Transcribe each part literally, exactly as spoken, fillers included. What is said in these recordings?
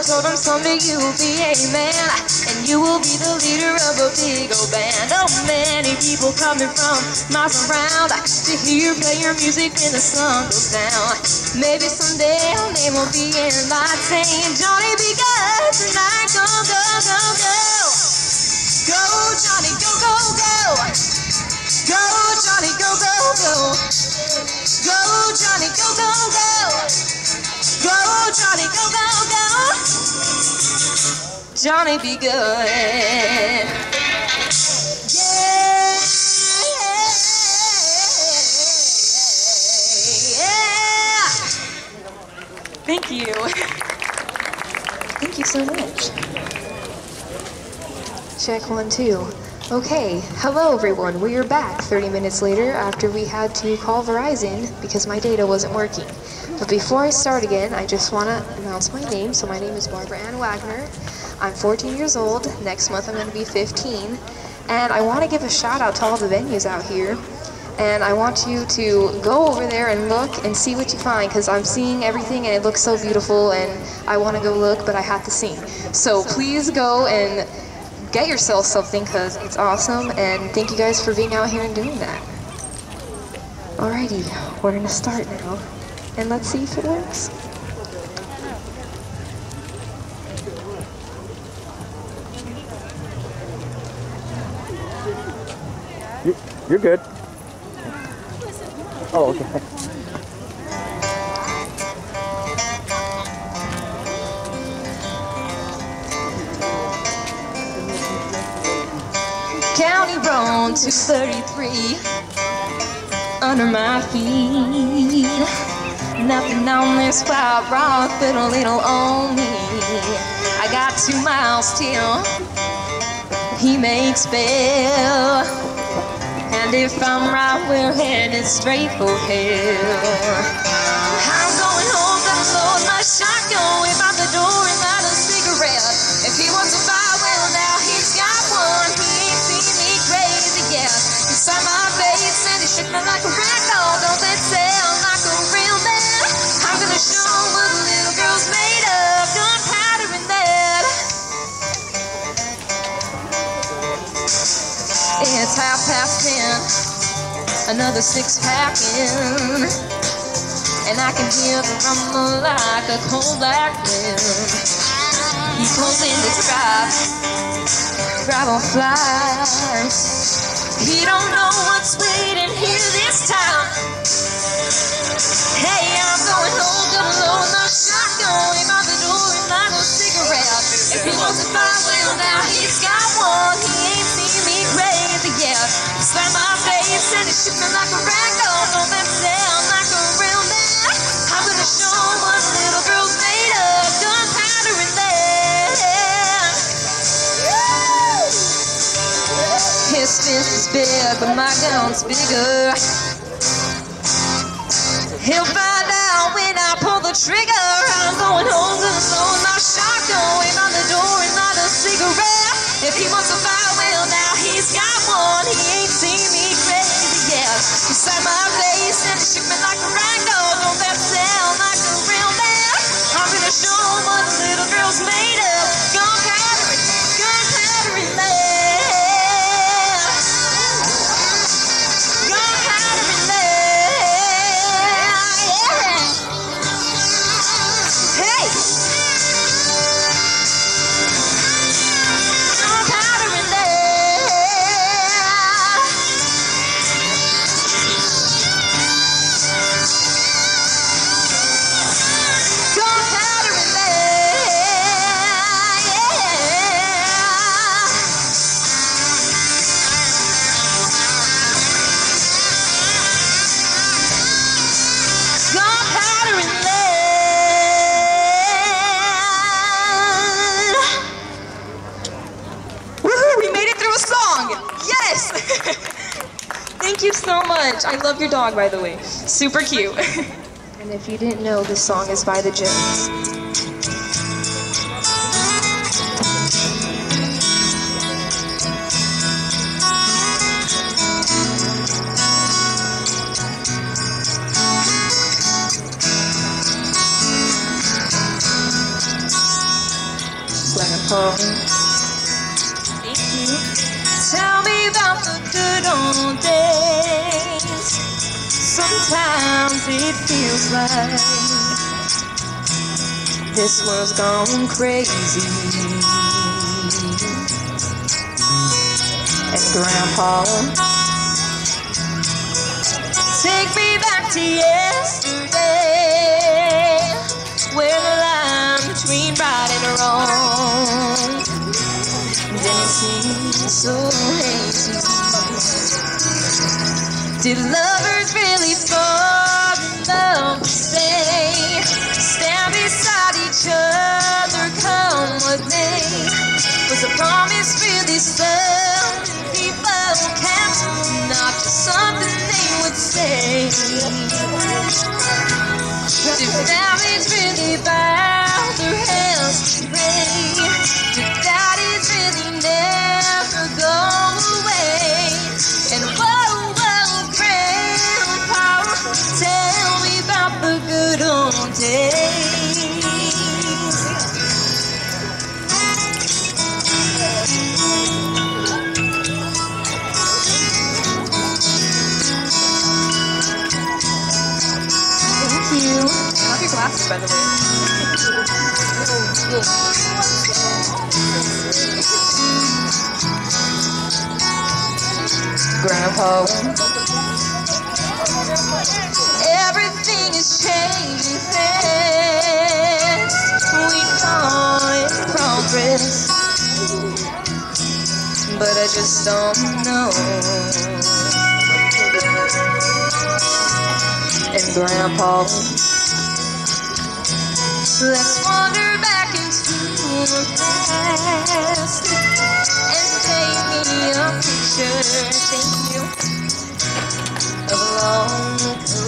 told him someday you'll be a man, and you will be the leader of a big old band. Oh, many people coming from miles around to hear you play your music when the sun goes down. Maybe someday your name will be in lights saying, Johnny, be good tonight. Go, go, go, go. Go, Johnny, go, go, go. Go, Johnny, go, go, go. Go, Johnny, go, go, go. Go, Johnny, go, go, go. Johnny, be good. Yeah. Yeah. Thank you. Thank you so much. Check one, two. Okay, hello everyone. We are back thirty minutes later after we had to call Verizon because my data wasn't working. But before I start again, I just want to announce my name. So my name is Barbara Ann Wagner. I'm fourteen years old. Next month I'm going to be fifteen. And I want to give a shout out to all the venues out here. And I want you to go over there and look and see what you find, because I'm seeing everything and it looks so beautiful and I want to go look, but I have to sing. So please go and get yourself something because it's awesome, and thank you guys for being out here and doing that. Alrighty, we're going to start now, and let's see if it works. You, you're good. Oh, okay. County Road two thirty-three under my feet. Nothing on this wild rock but a little on me. I got two miles till he makes bail, and if I'm right, we're headed straight for hell. I'm going home, gonna load my shotgun, whip out the door and light a cigarette. If he wants to buy, well now he's got one. He ain't seen me crazy yet. He saw my face and he shook me like a rag doll. Don't that sound like a real man? I'm gonna show him what a little girl's made of. Gunpowder and lead. It's half past ten, another six pack in, and I can hear the rumble like a cold black wind. He pulls in the drive, gravel flies. He don't know what's waiting here this time. Hey, I'm going home, gonna load my shotgun, aim out the door and light a cigarette. If he wants to buy, well now he's got one. He ain't seen me crazy yet. He slapped my face and he shook me like a rag doll. Don't that sound like a real man? I'm gonna show him what a little girl's made of. Gunpowder and lead. His fist is big, but my gun's bigger. He'll find out when I pull the trigger. I'm going home to load my shotgun, aim on the door and light a cigarette. If he wants to buy, well now he's got one. He ain't seen me crazy yet. He slapped my face and he shook me like a rag doll. Don't that sound like a real man? I'm gonna show him what a little girl's made of. Gunpowder, gunpowder and lead. Gunpowder and lead. Yeah. Hey. Gunpowder and lead. Gunpowder and lead. Yeah. Gunpowder and lead. Woohoo! We made it through a song! Yes! Thank you so much. I love your dog, by the way. Super cute. And if you didn't know, this song is by the Jones. Tell me about the good old days. Sometimes it feels like this world's gone crazy. And Grandpa, take me back to yesterday, where the line between right and wrong didn't seem so hazy. Did lovers really fall in love to stay? Stand beside each other, come what may. Was a promise really something people can't, not just something they would say? Do families really bow their heads to pray? Do daddies really never go away? And whoa, whoa, Grandpa, tell me about the good old days. Thank you. I love your glasses, by the way. Grandpa, everything is changing fast. We call it progress, but I just don't know. And Grandpa, let's wander back into the past and take me a picture, thank you, of long ago.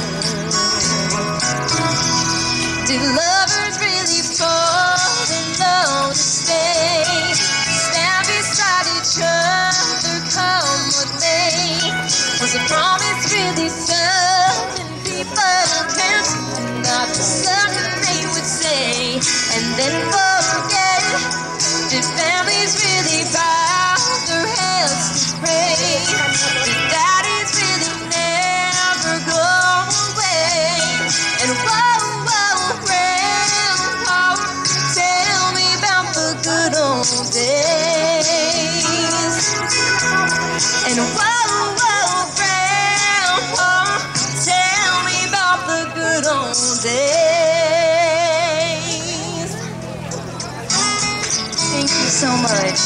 Did lovers really fall in love to stay? Stand beside each other, come what may. Was a promise really something people can't, not just something they would say and then forget? Did families really bow their heads to pray? Did daddies really never go away? And whoa, whoa, Grandpa, tell me about the good old days. And whoa, whoa, Grandpa, tell me about the good old days. Thank you so much.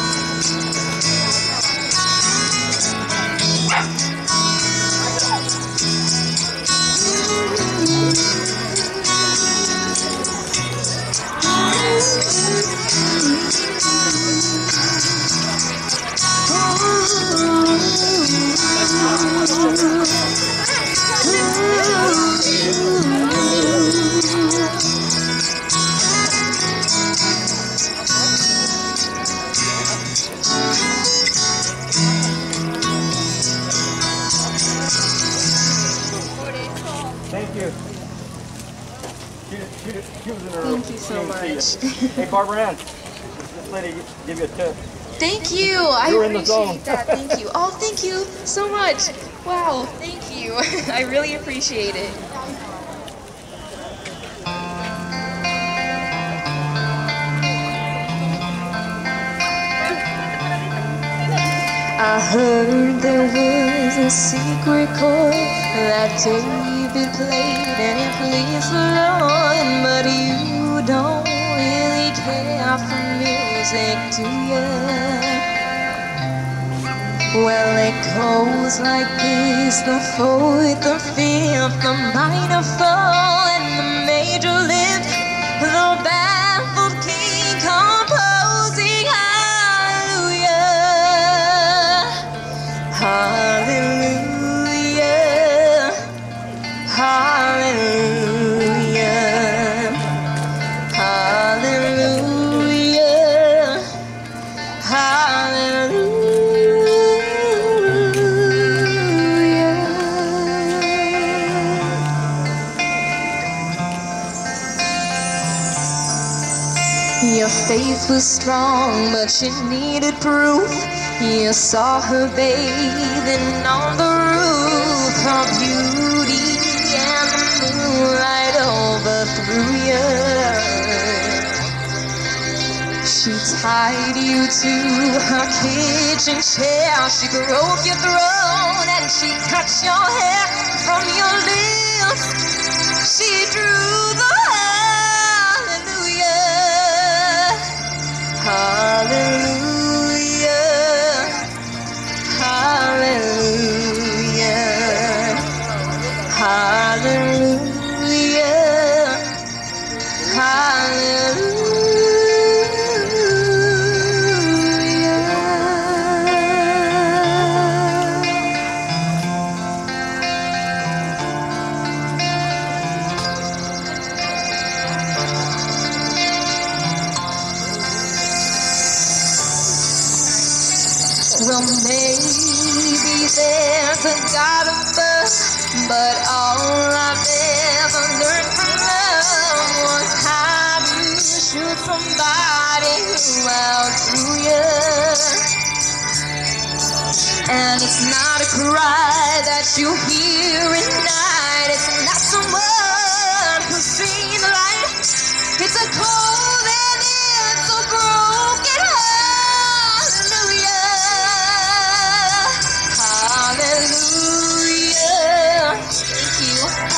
Thank you. She, she, she was in her Thank you so much. Hey, Barbara Ann, this lady give you a tip. Thank you. I You're in the zone. appreciate that. Thank you. Oh, thank you so much. Wow. Thank you. I really appreciate it. I heard there was a secret chord that David played and it pleased the Lord, but you don't really care for music, do you? Well, it goes like this: the fourth, the fifth, the minor fall, and the major lift, the baffled king composing hallelujah, hallelujah, hallelujah, hallelujah, hallelujah. Your faith faith was strong, but she needed proof. You saw her bathing on the roof. Her beauty and the moonlight overthrew you. She tied you to her kitchen chair. She broke your throne and she cut your hair from your lips. She drew the hallelujah, hallelujah, hallelujah, hallelujah, hallelujah. Well, maybe there's a God above, but all I've ever learned from love was how to shoot somebody who outdrew you. And it's not a cry that you hear at night. It's not someone who's seen the light. It's a cold and it's a broken hallelujah. Hallelujah. Thank you.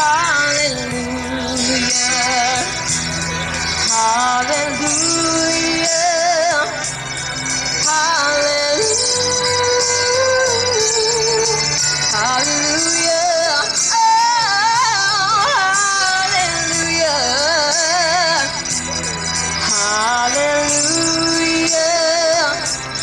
Hallelujah. Hallelujah. Hallelujah. Hallelujah. Oh, hallelujah. Hallelujah.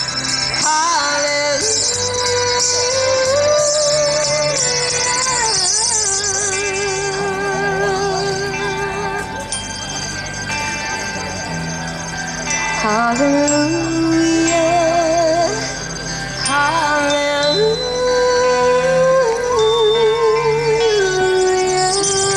Hallelujah, hallelujah.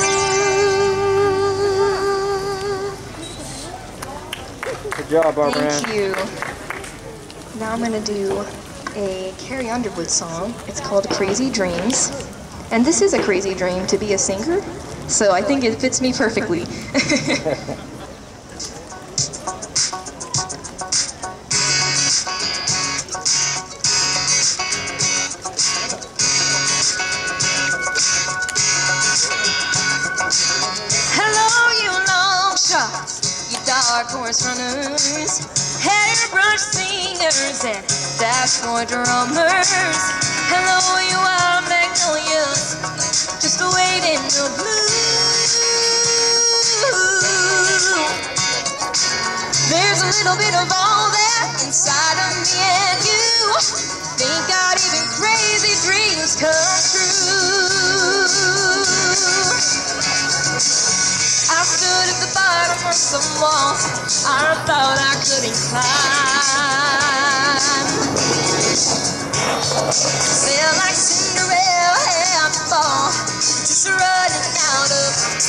Good job, Barbara Ann. Thank you. Now I'm going to do a Carrie Underwood song. It's called Crazy Dreams. And this is a crazy dream to be a singer, so I think it fits me perfectly. You dark horse runners, hairbrush singers, and dashboard drummers. Hello, you wild magnolias, just waiting to bloom. There's a little bit of all that inside of me and you. Thank God even crazy dreams come true. I stood at the bottom of some walls I thought I couldn't climb. Felt like Cinderella had to fall, just running out of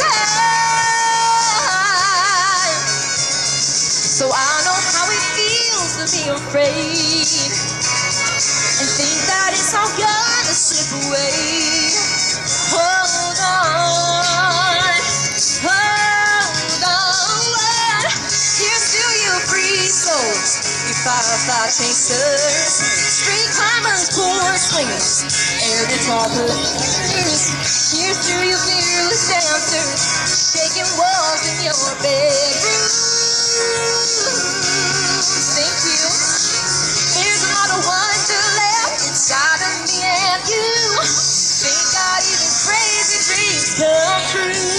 time. So I know how it feels to be afraid and think that it's all gonna slip away. Hold on. Hold on, here's to you free souls, you firefly chasers, street climbers, porch swingers, air guitar players. Here's to you fearless dancers, shaking walls in your bedrooms. Thank you. There's a lot of wonder left inside of me and you. Thank God even crazy dreams come true.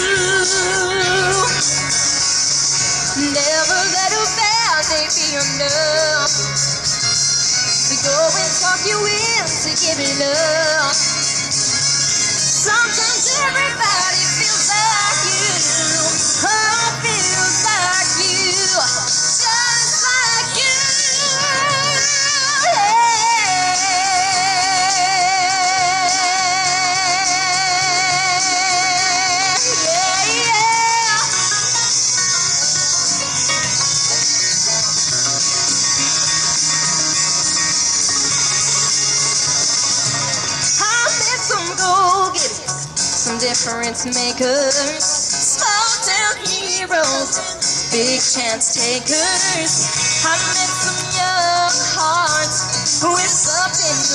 Never let a bad day be enough to go and talk you into giving up. Sometimes everybody feels like you, oh, feels like you, just like you. Yeah, yeah. and difference makers, small town heroes, big chance takers. I met some young hearts with something to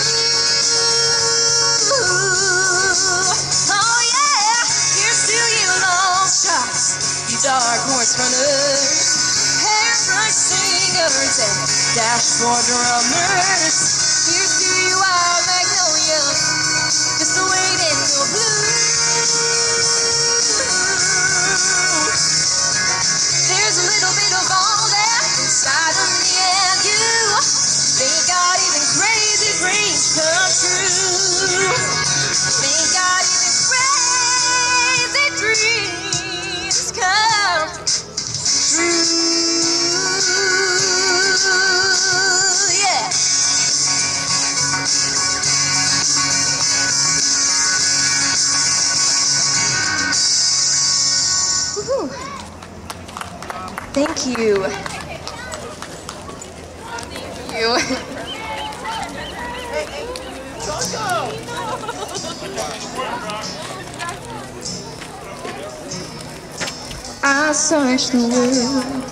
prove. Oh yeah, here's to you long shots, you dark horse runners, hairbrush singers and dashboard drummers. Here's to you wild magnolias, just waiting to bloom. There's a little bit of all that inside of me and you. Thank God even crazy dreams come true. Thank God even crazy dreams come true. Yeah. Woo-hoo. Thank you. Thank you. I searched the world,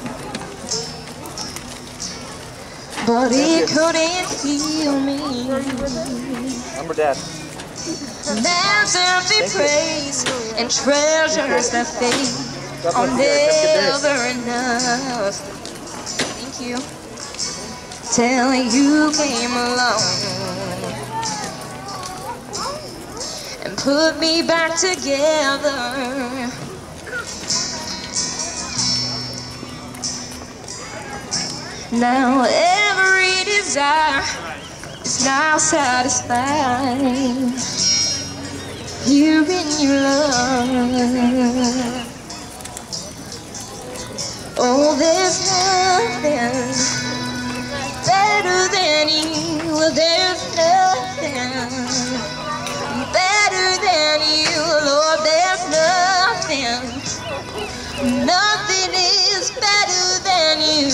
but it couldn't heal me. Number Dad. There's empty praise and treasures that fade are never enough. Thank you. Till you came along and put me back together. Now every desire is now satisfied here in your love. Oh, there's nothing better than you. There's nothing better than you, Lord. There's nothing, nothing is better than you.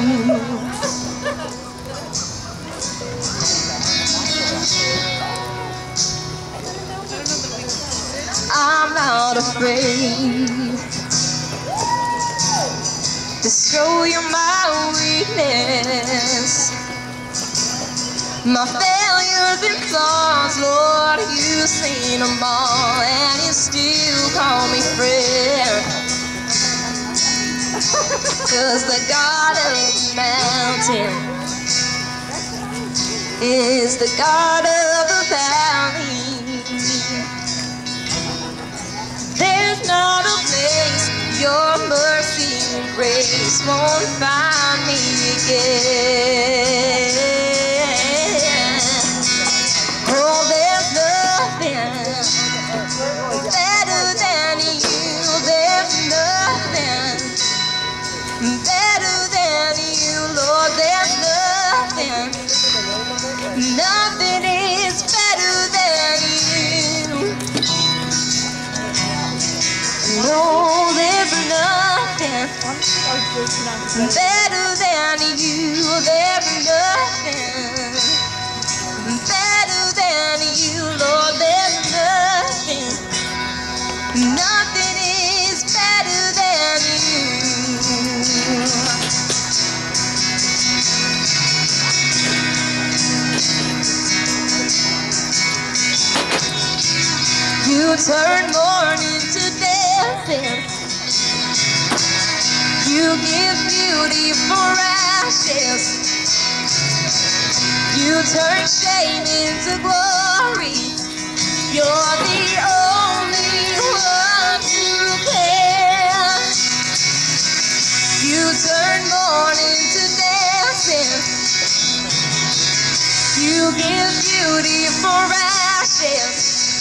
I'm not afraid to show you my weakness, my failures and flaws, Lord. You've seen them all, and you still call me friend. 'Cause the God of the mountain is the God of the valley. There's not a place your mercy and grace won't find me again. Oh, there's nothing better than you. There's nothing better than you, Lord. There's nothing, nothing is better than you. No, there's nothing better than you. There's nothing better than you, Lord. There's nothing, nothing is better than you. You turn mourning to dancing. You give beauty for ashes. You turn shame into glory. You're the only one who can. You turn mourning to dancing. You give beauty for ashes.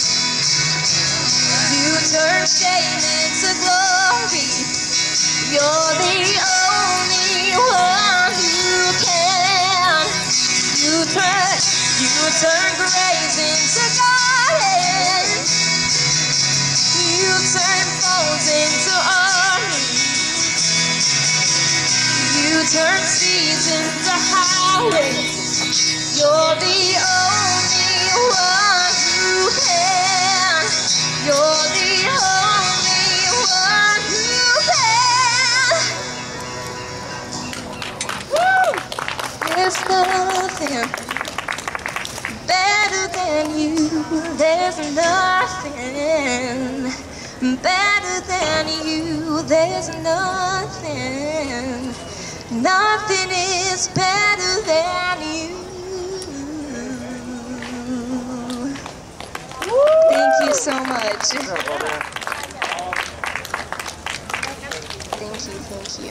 You turn shame into glory. You're the only one who can. You turn, you turn graves into gardens. You turn foes into armies. You turn seas into highways. You're the only one who can. You're there's nothing better than you. There's nothing better than you. There's nothing. Nothing is better than you. Thank you so much. Thank you, thank you.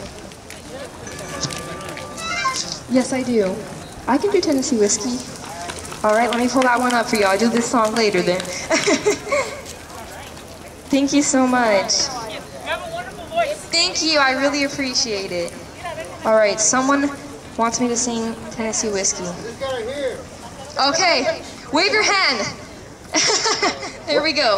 Yes, I do. I can do Tennessee Whiskey. All right, let me pull that one up for you. I'll do this song later then. Thank you so much. You have a wonderful voice. Thank you, I really appreciate it. All right, someone wants me to sing Tennessee Whiskey. Okay, wave your hand. There we go.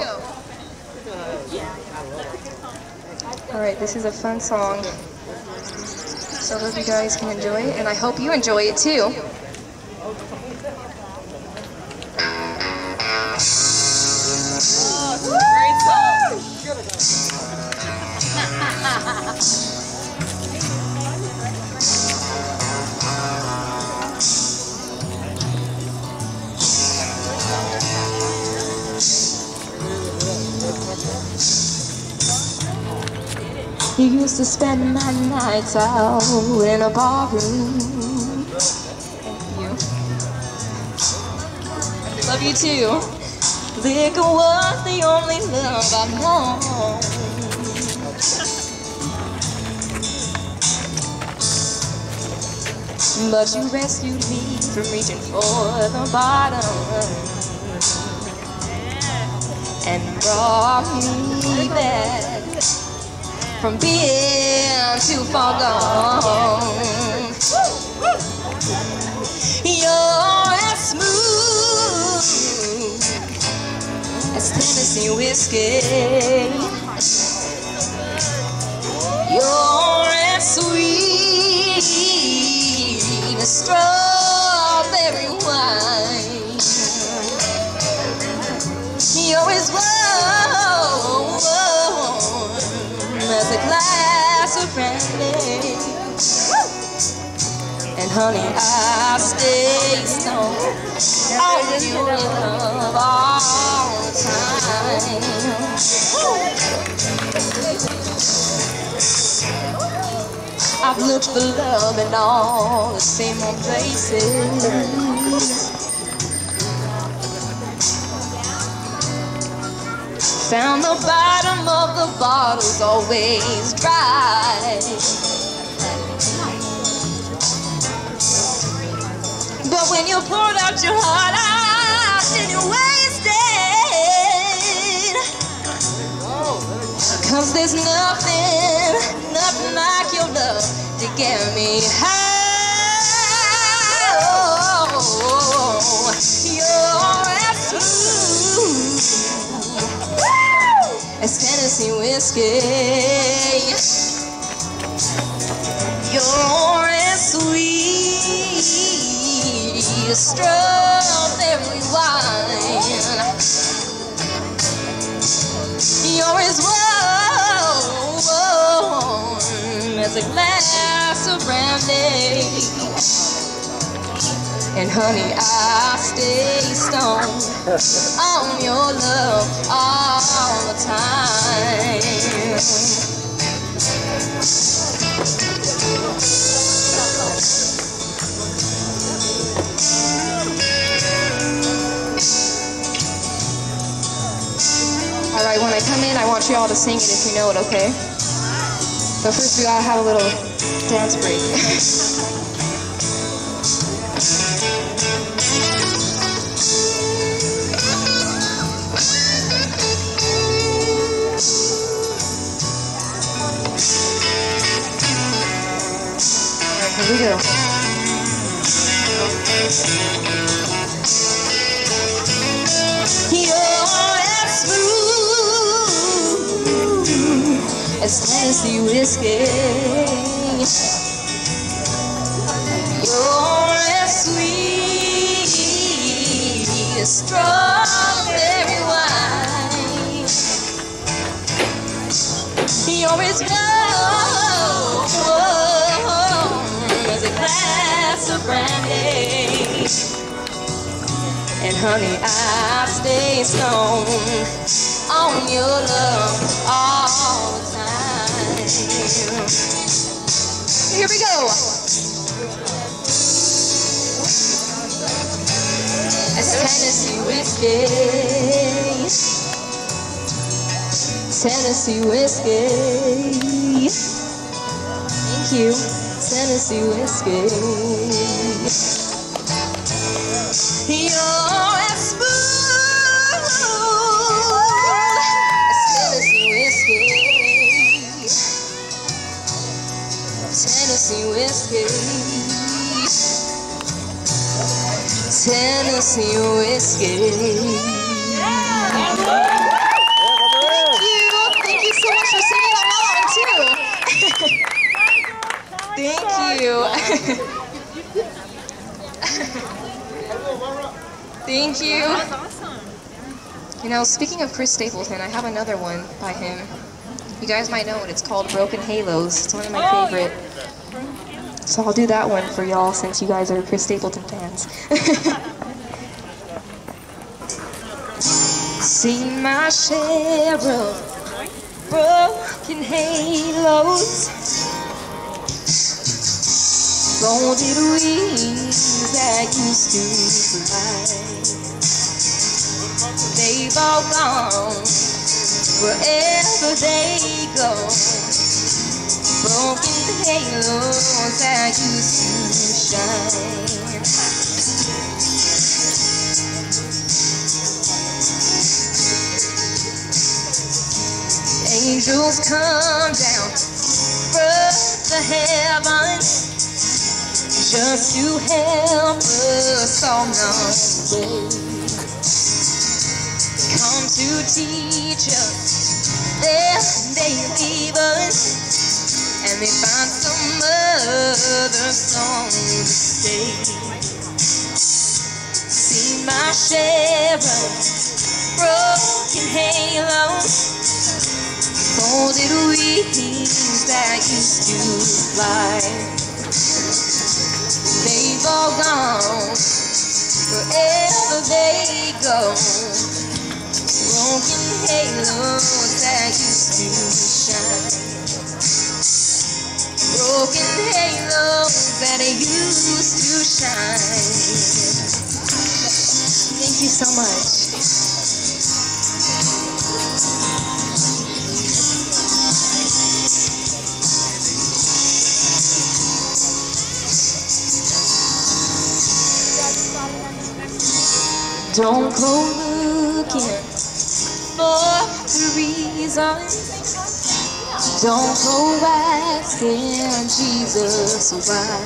All right, this is a fun song. So I hope you guys can enjoy it, and I hope you enjoy it too. Great song. You used to spend my nights out in a barroom. Thank you. Love you too. Liquor was the only love I've known. But you rescued me from reaching for the bottom and brought me back from being too far gone. You're as smooth as Tennessee whiskey. You're as sweet as strawberry wine. You're as warm as a glass of brandy. And honey, I stay stoned on your love all the time. I've looked for love in all the same old places. Found the bottom of the bottle's always dry. But when you poured out your heart out, then you wasted. 'Cause there's nothing, nothing like your love to get me high. Oh, you're as smooth as Tennessee whiskey. You're as sweet as strawberry wine. You're as warm as a glass of brandy. And honey, I stay stoned on your love all the time. Alright, when I come in, I want you all to sing it if you know it, okay? So first we gotta have a little dance break. Here we go. You're as smooth as Tennessee whiskey. You're as sweet as strawberry wine. You're as warm as a glass of brandy. And honey, I stay strong on your love all the time. Here we go. It's Tennessee whiskey, Tennessee whiskey. Thank you, Tennessee whiskey. You're as smooth as Tennessee whiskey, Tennessee whiskey. Tennessee whiskey. Thank you. Thank you so much for singing along too. Thank you. Thank you. You know, speaking of Chris Stapleton, I have another one by him. You guys might know it. It's called Broken Halos. It's one of my favorite. So I'll do that one for y'all since you guys are Chris Stapleton fans. Seen my share of broken halos, folded wings that used to fly. They've all gone, wherever they go. Broken halos that used to shine. Angels come down from the heavens just to help us on our way. Come to teach us, then they leave us, and they find some other song to say. See my share of broken halos, folded wings that used to fly. They've all gone, wherever they go. Broken halos that used to shine. Broken halos that used to shine. Thank you so much. Don't go looking for the reasons. Don't go asking Jesus why.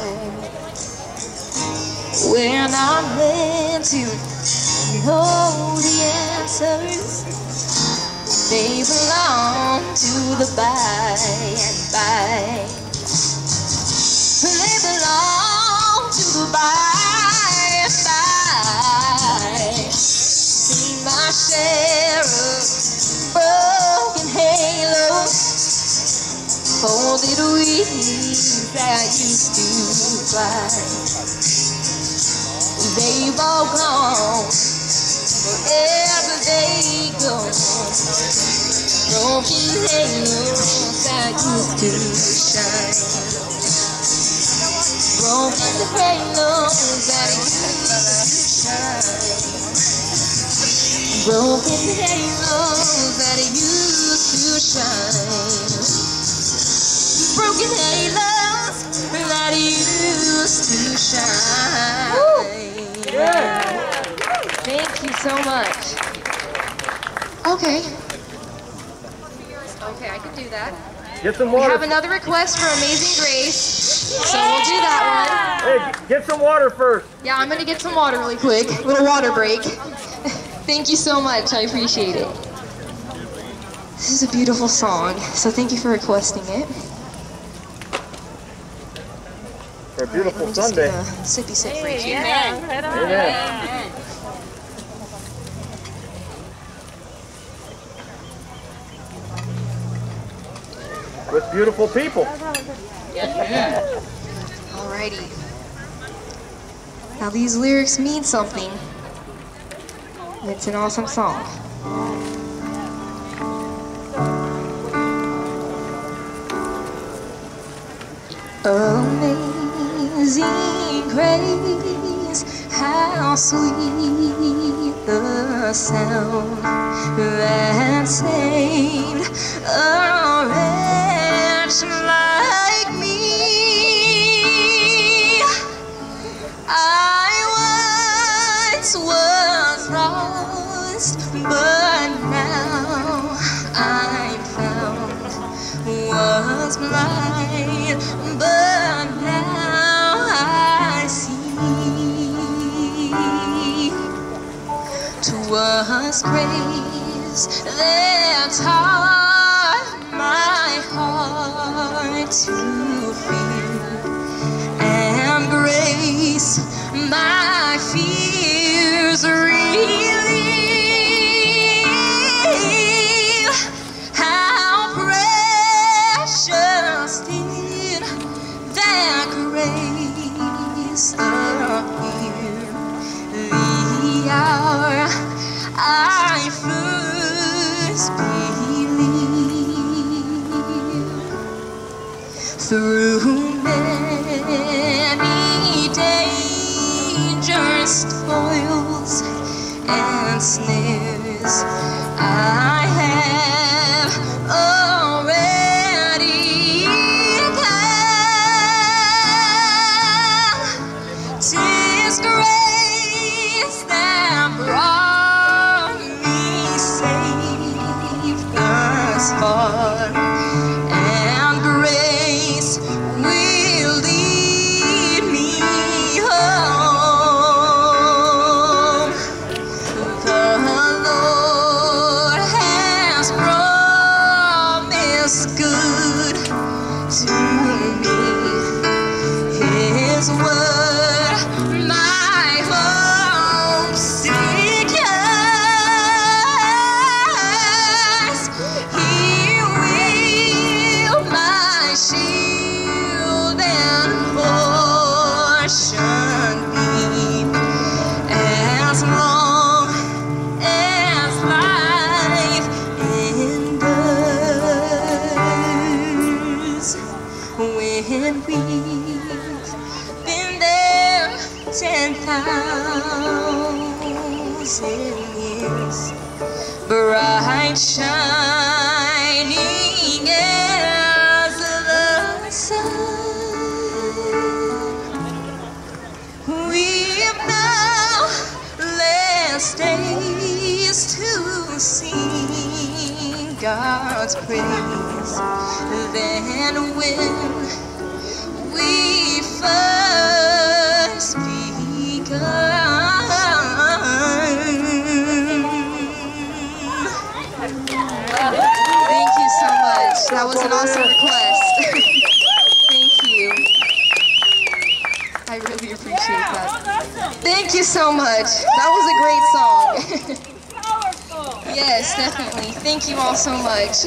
We're not meant to know the answers. They belong to the by and by. They belong to the by and by. See my share of broken halos, folded wings that used to fly. They've all gone, wherever they go. Broken halos that used to shine. Broken halos that used to shine. Broken halos that used to shine. Broken halos that used to shine. Yeah. Thank you so much. Okay. Okay, I can do that. Get some We water. have another request for Amazing Grace, so we'll do that Hey, get some water first. one. Yeah, I'm gonna get some water really quick. Little water break. Thank you so much. I appreciate it. This is a beautiful song, so thank you for requesting it. For a beautiful Let me just Sunday. get a sippy sip for you. Amen. Right on. Amen. With beautiful people. Alrighty. Now these lyrics mean something. It's an awesome song. Amazing grace, how sweet the sound that saved a wretch like me. I once was lost, but now I'm found. Was blind, but now I see. 'Twas grace that taught my heart to fear, and grace my fears relieve. How precious did that grace appear the hour I first believed. Through many dangers, toils, and snares, I have already come. 'Tis grace that brought me safe thus far, and grace will lead me home. The Lord has promised good to me. His word my hope secures. He will my shield and portion be, as long as life endures. When we've been there ten thousand years, bright shining as the sun, we've now less days to sing God's praise than when we first begun. Thank you so much. That was an awesome request. Thank you. I really appreciate that. Thank you so much. That was a great song. Powerful. Yes, definitely. Thank you all so much.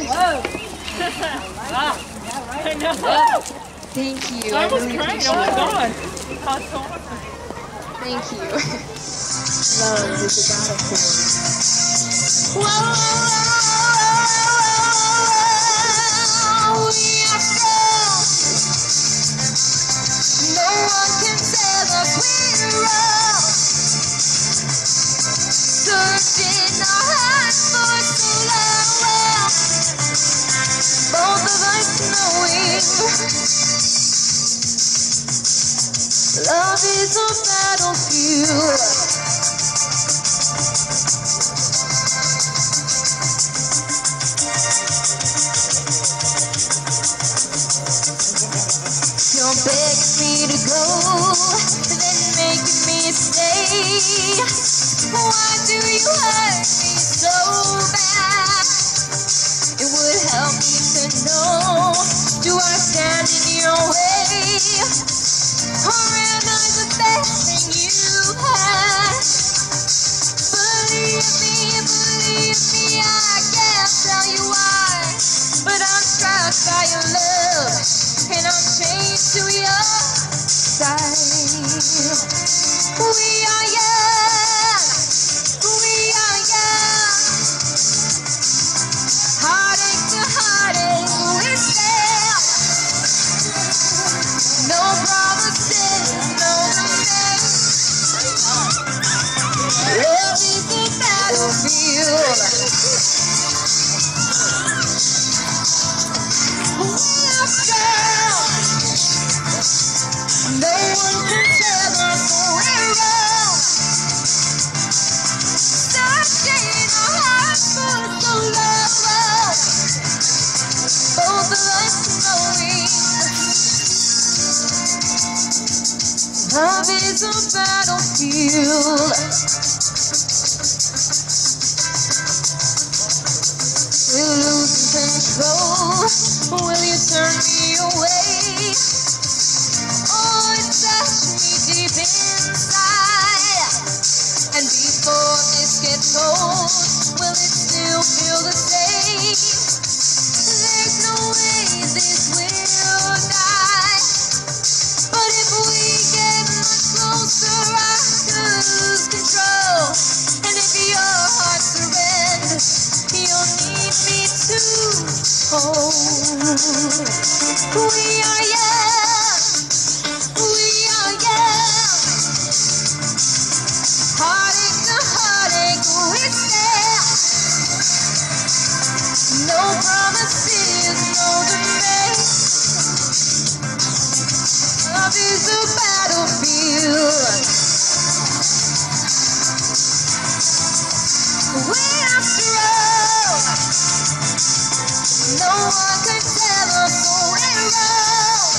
I know. Thank you. I That was really great. appreciate Oh my it. God. That's so awesome. Thank you. Love is a battlefield. Whoa, we are strong. No one can tell us we're wrong. Searching our hearts for so long. Both of us knowing love is a battlefield. You're begging me to go, then making me stay. Why do you hurt me so bad? It would help me to know, do I stand in your way? Or am I the best thing you had? Believe me, believe me, I can't tell you why, but I'm trapped by your love, and I'm chained to your side. We are young, we are No one can tell us we're wrong. Searching our hearts for so long. Both of us knowing love is a battlefield. We're losing control. Will you turn me away? Oh, it touched me deep inside. And before this gets old, will it still feel the same? There's no way this will die. But if we get much closer, I lose control. And if your heart surrenders, you'll need me to hold. We are young. We are young. Heartache to heartache, we stand. No promises, no demands. Love is a battlefield. We're strong. No one can tell us we're wrong.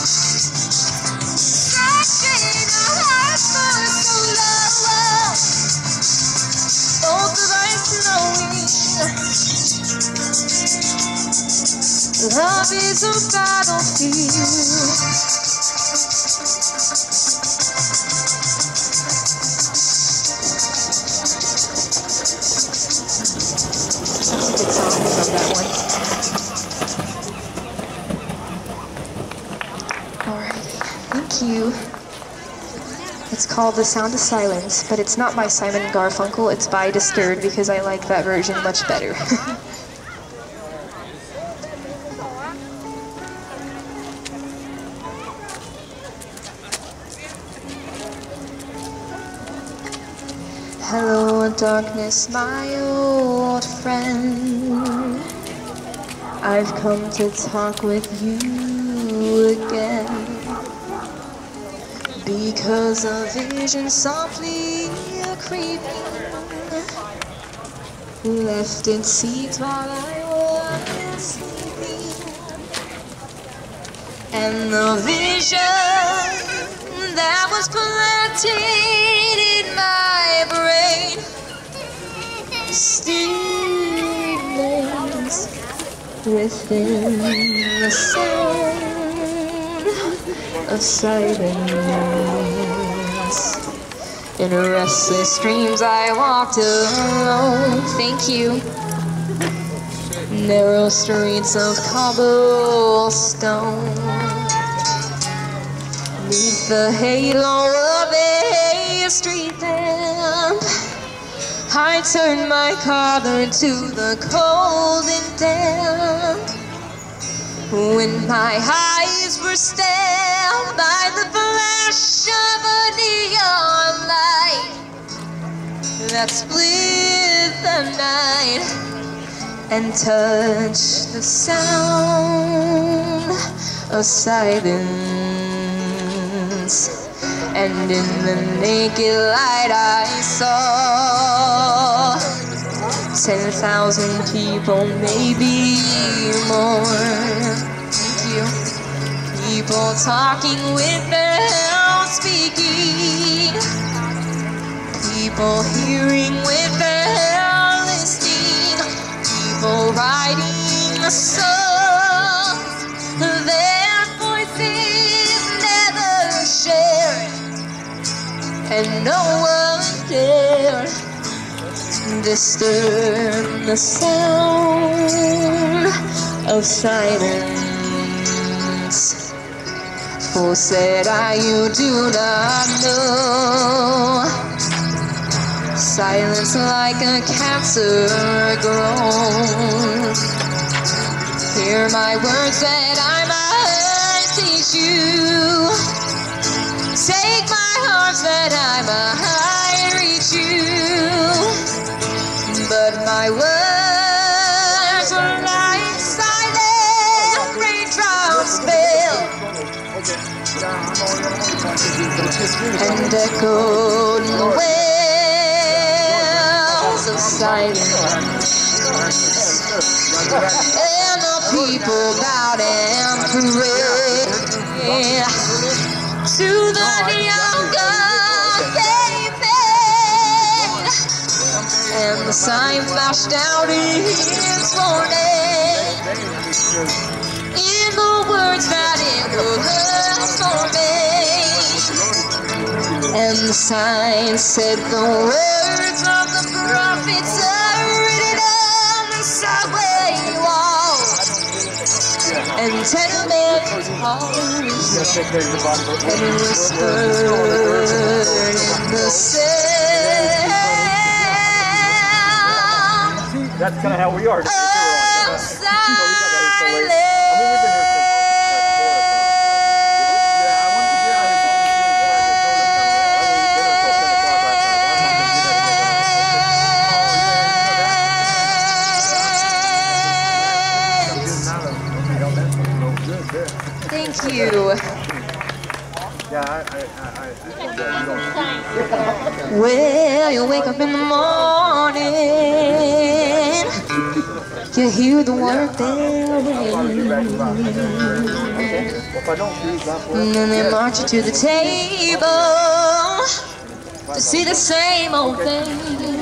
Searching our hearts for so long. Both of us knowing love is a battlefield. Good song, I love that one. Alright, thank you. It's called The Sound of Silence, but it's not by Simon and Garfunkel, it's by Disturbed because I like that version much better. Hello, darkness, my old friend. I've come to talk with you again. Because a vision softly creeping left its seeds while I was sleeping. And the vision that was planted in my brain still remains within the sound of silence. In restless dreams I walked alone. Thank you. Narrow streets of cobblestone. Neath the halo of a street lamp, I turned my collar to the cold and damp. When my eyes were stabbed by the flash of a neon light that split the night and touched the sound of silence. And in the naked light I saw ten thousand people, maybe more. Thank you. People talking without speaking. People hearing without listening. People writing a song. Their voices never shared, and no one dared disturb the sound of silence. For said I, you do not know, silence like a cancer grows. Hear my words that I might teach you. Take my arms that I might reach you. But my and echoed in the wells of silence. And the people bowed and prayed to the neon god they made, and the sign flashed out in his warning, in the words that it was for me. And the sign said the words of the prophets are written on the subway walls, and tenement halls, and whispered in the sound. That's kind of how we are. Oh, thank you. Yeah, I, I, I, I, Well, you wake up in the morning, you hear the work bell ring, and then they march you to the table to see the same old thing.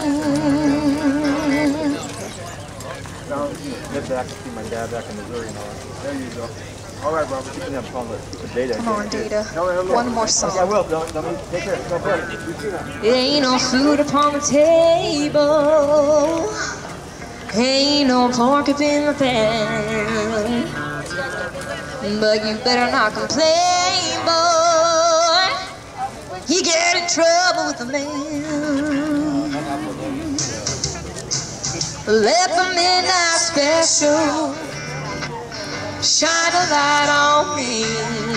Lived back to see my dad back in Missouri and all that. There you go. All right, Robert, you can have fun with the data. Come on, Data. No, no, no. One more song. Yeah, I will. Don't, don't, take care. Go ahead. You too now. There ain't no food upon the table, ain't no pork up in the pan, but you better not complain, boy, you get in trouble with the man. Let the midnight special shine a light on me.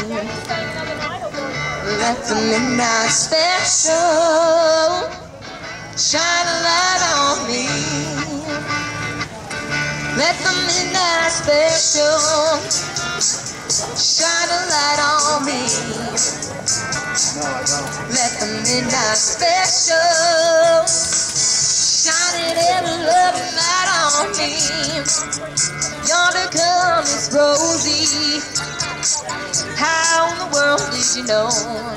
Let the midnight special shine a light on me. Let the midnight special shine a light on me. Let the midnight special shine it in a loving light on me. Yonder comes Rosie. How in the world did you know?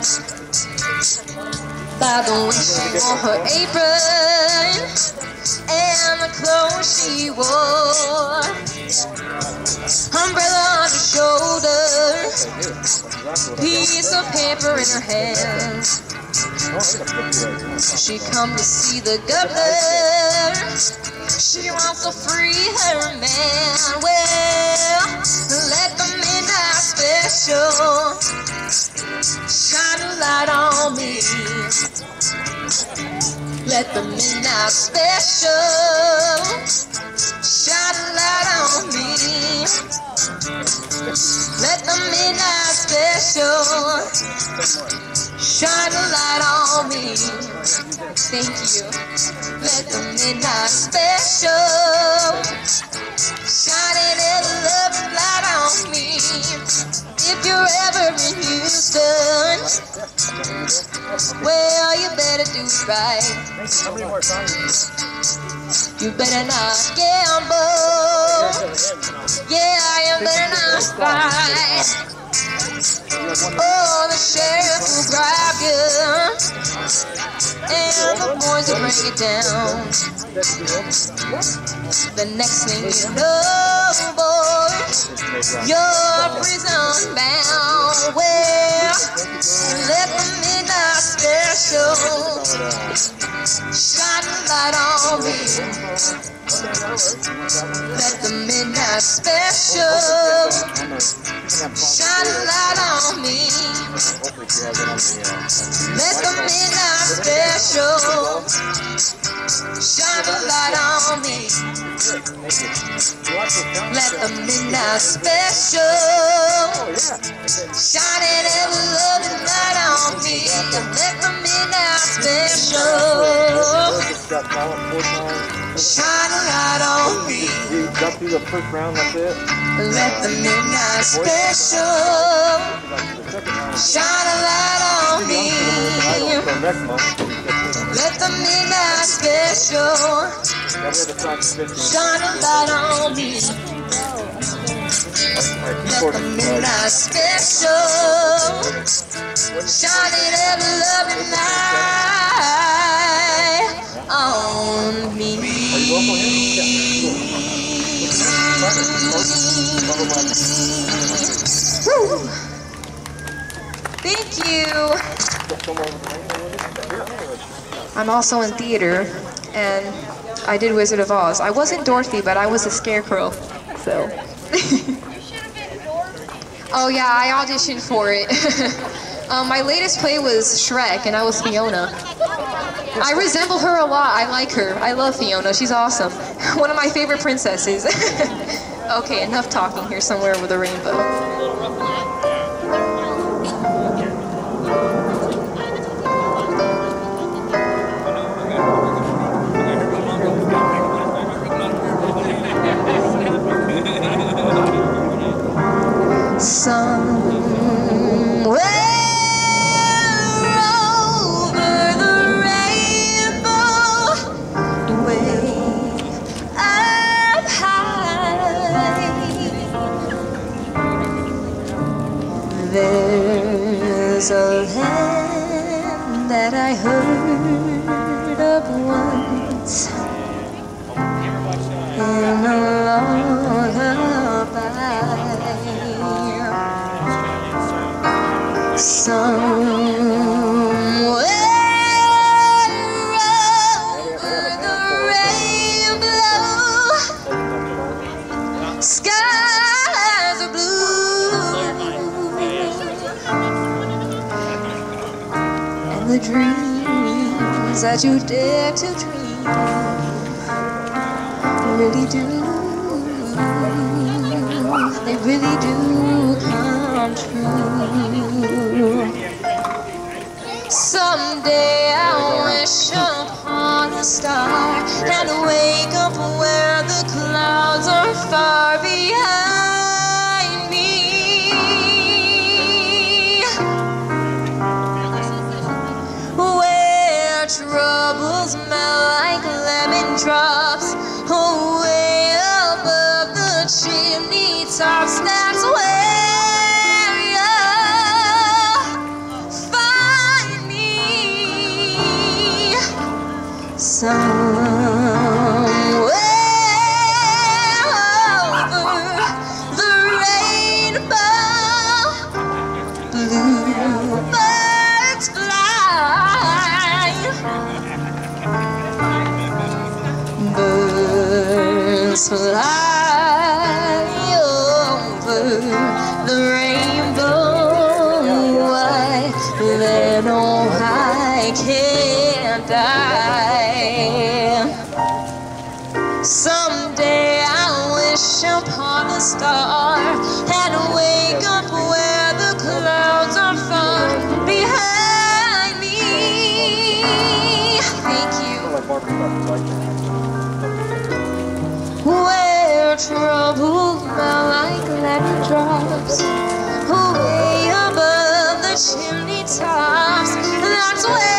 By the way she wore her apron and the clothes she wore, umbrella on her shoulder, piece of paper in her hand. She come to see the governor, she wants to free her man. Well, let the midnight special shine a light on me. Let the midnight special shine a light on me. Let the midnight special shine a light on me. Thank you. Let the midnight special shine it in a loving light on me. If you're ever in Houston, well, you better do it right. How many more songs? You better not gamble. Yeah, you better not fight. Oh, the sheriff will grab you, and the boys will bring you down. The next thing you know, boy, you're prison bound. Well, let the midnight special shine a light on me. Let the midnight special shine a light on me. Let the midnight special shine a light on me. Let the midnight special shine it in a loving light on me. Let the midnight special got talent four times. Shine a light on me. You got through the first round, that's it. Let the midnight special shine a light on me. So next month, Let the midnight special shine a light on me. Let the midnight special shine in every loving light on me. Woo. Thank you. I'm also in theater, and I did Wizard of Oz. I wasn't Dorothy, but I was a scarecrow, so. Oh yeah, I auditioned for it. um, my latest play was Shrek, and I was Fiona. I resemble her a lot. I like her. I love Fiona. She's awesome. One of my favorite princesses. Okay, enough talking. Here somewhere with a rainbow. Somewhere over the rainbow, way up high, there's a land that I heard of once in a lullaby. Somewhere over the rainbow, skies are blue, and the dreams that you dare to dream really do, they really do come true. Someday I'll wish upon a star and wake up where the clouds are far behind me, where troubles melt like lemon drops, way above the chimney tops. That's where somewhere over the rainbow, bluebirds fly, birds fly over the rainbow. Why then oh I can't die. Someday I'll wish upon a star and wake up where the clouds are far behind me. Thank you. Where troubles melt like lemon drops, way above the chimney tops. That's where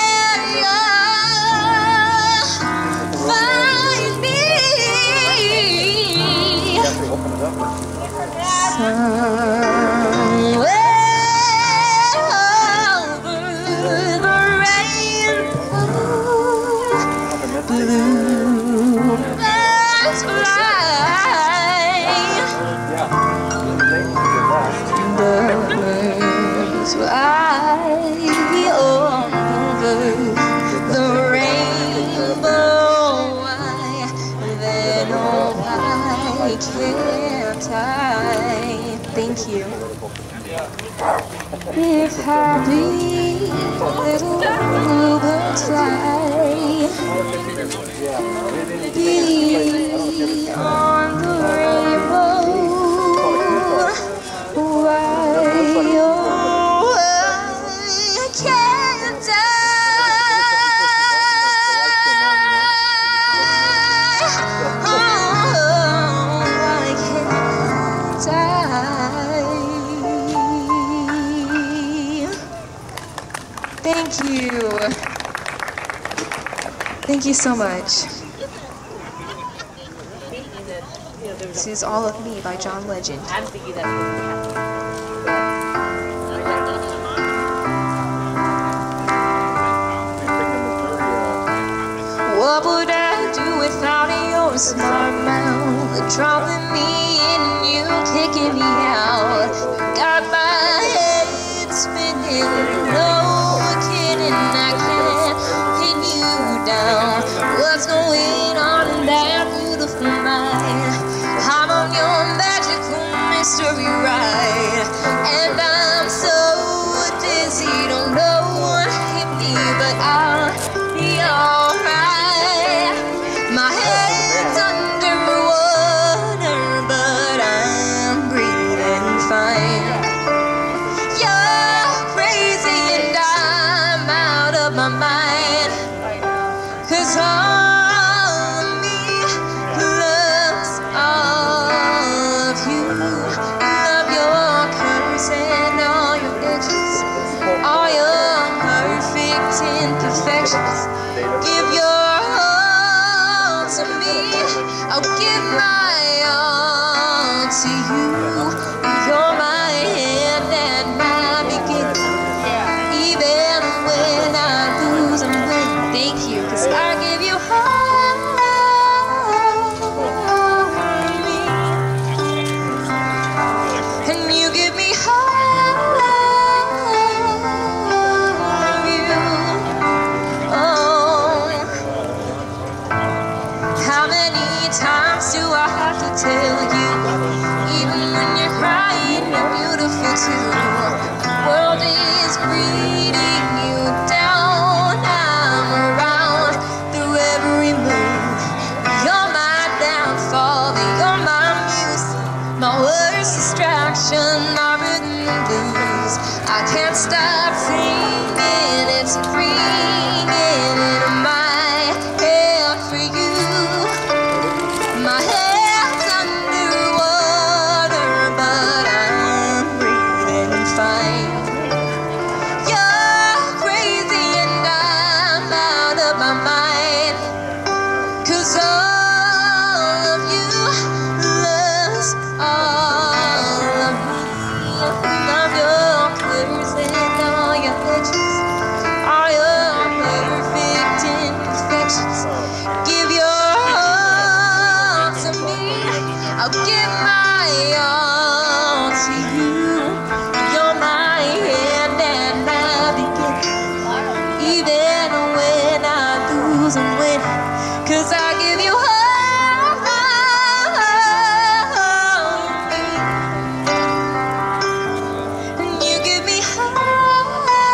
somewhere over the rainbow, bluebirds fly, birds fly over the rainbow. Why then oh why can't I? Thank you. If happy little bluebirds fly beyond the rainbow, why oh I can't die? Thank you so much. This is All of Me by John Legend. I'm thinking that's what we have. What would I do without your smart mouth? Dropping me in and you kicking me out. Got my head spinning, no kidding, I can't pin you down. What's going on in that beautiful mind? I'm on your magical mystery ride, and I'm so dizzy, don't know what hit me, but I'll be alright. My head's underwater, but I'm breathing fine. You're crazy and I'm out of my mind, 'cause all of me loves all of you. Love your curves and all your edges, all your perfect imperfections. Give your all to me, I'll give my all to you. You're my end and my beginning. Even when I lose, I'm winning. Thank you, 'cause I give you all of me, and you give me all of you. Oh, how many times do I have to tell you? Even when you're crying, you're beautiful too. The world is breathing you down. I'm around through every move. You're my downfall, you're my music, my worst distraction, my rhythm and blues. I can't stop singing, it's ringing in my head for you. My head's underwater, but I'm breathing fine. You're crazy and I'm out of my mind, 'cause all of you loves all of me. Love your curves and all your edges, all your perfect imperfections. Give your all to me, I'll give my all to you. You're my end and my beginning. Even when I lose, I'm winning, 'cause I give you all of me, and you give me all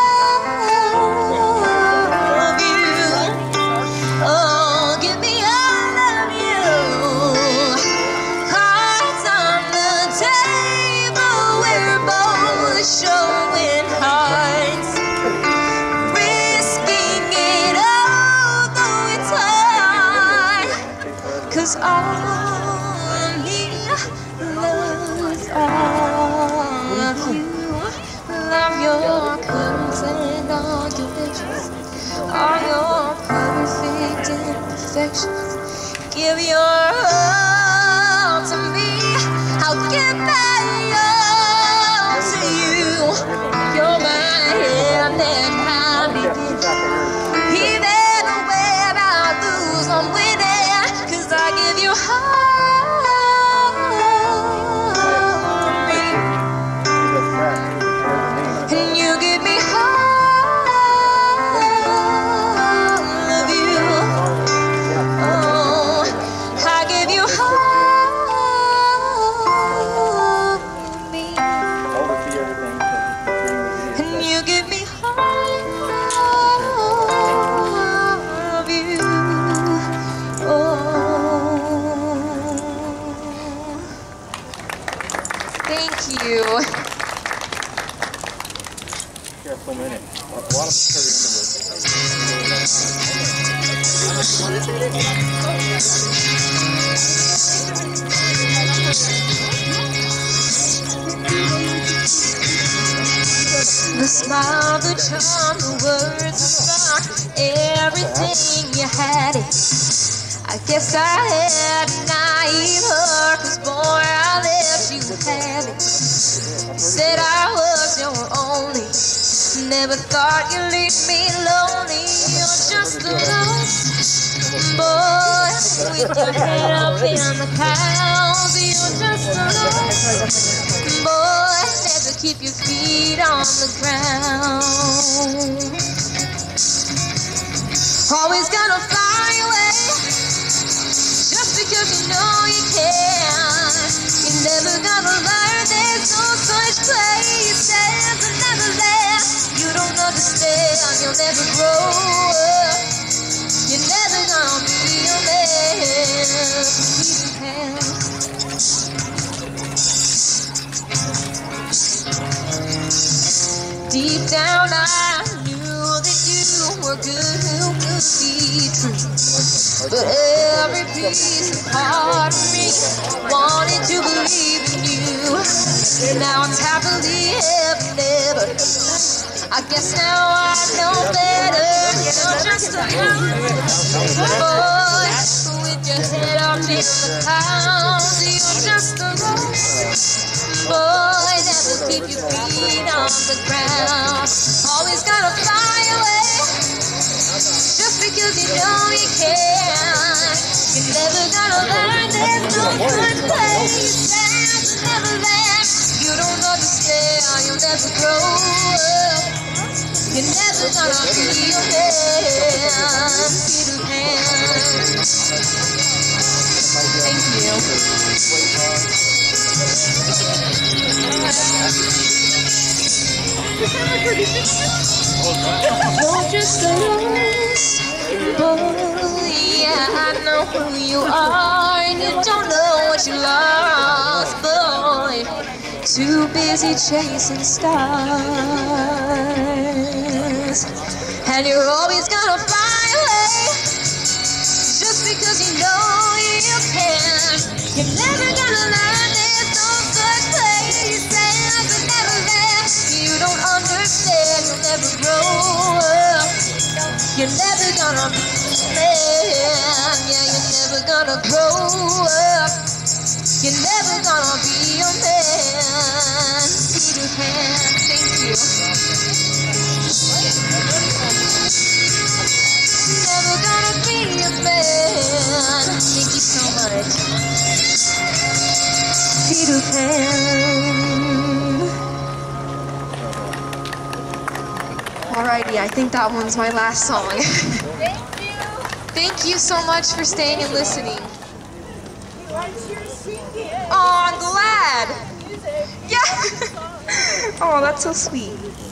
of you. Oh, give me all of you. Cards on the table, we're both showing hearts, risking it all, though it's hard, 'cause all of me loves all of you. Love your curves and all your edges, all your perfect imperfections. Give your all to me, I'll give my all to you. You're my end and my beginning. Even when I lose, I'm winning, 'cause I give you all of me, and you give me all of you. Oh, I give you all of me, Oversee everything. and you give me all of you. Oh, thank you. Careful minute. A lot of us carry The smile, the charm, the words of song, everything you had it. I guess I had naive heart, 'cause boy, I let you have it. Said I was your only, never thought you'd leave me lonely. You're just a lost boy with your head up in the clouds. You're just a lost boy, never keep your feet on the ground. Always gonna fly away, just because you know you can. You're never gonna learn there's no such place as another land. You don't understand, you'll never grow up. You're never gonna be a man. Peter Pan. Deep down I knew that you were good, who could be true. But every piece of part of me wanted to believe in you. Now it's happily ever never. I guess now I know better. You're just a boy with your head up in the clouds. You're just a boy, never keep your feet on the ground. Always gonna fly away, just because you know you can. You're never gonna learn there's no good place as another land. You don't understand, you'll never grow up. You're never gonna be a man, Peter Pan. Thank you. You're just a lost boy. Yeah, I know who you are, and you don't know what you lost, boy. Too busy chasing stars, and you're always gonna fly away, just because you know you can. You're never gonna learn there's no such place as another land. You don't understand, you'll never grow up. You're never gonna be a man. Yeah, you're never gonna grow up. You're never gonna be a man, Peter Pan. Thank you. Never gonna be a man. Thank you so much, Peter Pan. Alrighty, I think that one's my last song. Thank you. Thank you so much for staying and listening. What's your singing? Oh, I'm glad. Music. Yeah. Oh, that's so sweet.